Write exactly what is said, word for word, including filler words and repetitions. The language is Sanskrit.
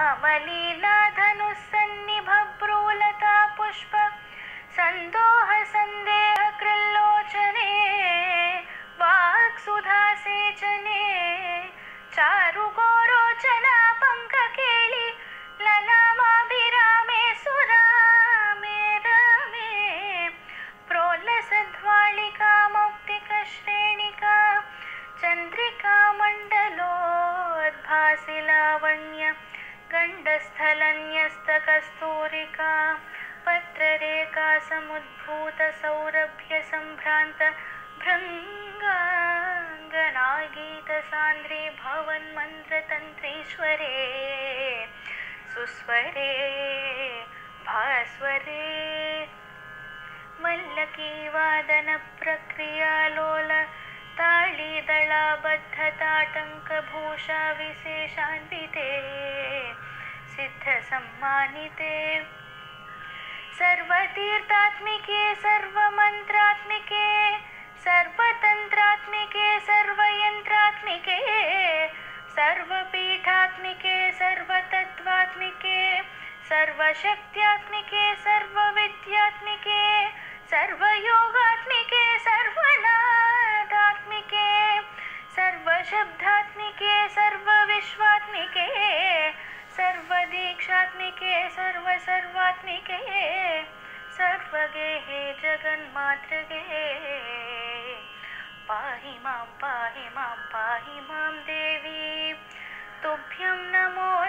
मलिना धनुस्सन्निभभ्रूलता पुष्प संदोह संदेह कृल्लोचने वाक्सुधासेचने चारु गोरोचना पंककेली ललामाभिरामे सुरामे रमे प्रोल्लसद्वालिका मौक्तिकश्रेणिका चन्द्रिका मण्डलोद्भासि लावण्य गण्डस्थलन्यस्तकस्तूरिका पत्ररेखा समुद्भूत सौरभ्य सम्भ्रान्त भृङ्गाङ्गनागीत सान्द्रे भवन्मन्त्रतन्त्रीश्वरे सुस्वरे भास्वरे मल्लकी वादन प्रक्रियालोल ताळीदळाबद्धताटङ्कभूषा विशेषान्विते सिद्धसम्मानिते सर्वतीर्थात्मिके सर्वमन्त्रात्मिके सर्वतन्त्रात्मिके सर्वयन्त्रात्मिके सर्वपीठात्मिके सर्वतत्त्वात्मिके सर्वशक्त्यात्मिके सर्वविद्यात्मिके सर्वयोगात्मिके सर्वनादात्मिके सर्वशब्दात्मिके सर्वविश्वात्मिके सर्वदीक्षात्मिके सर्वसर्वात्मिके सर्वगेहे जगन्मातृगे पाहि मां पाहि मां पाहि मां देवी तुभ्यं नमो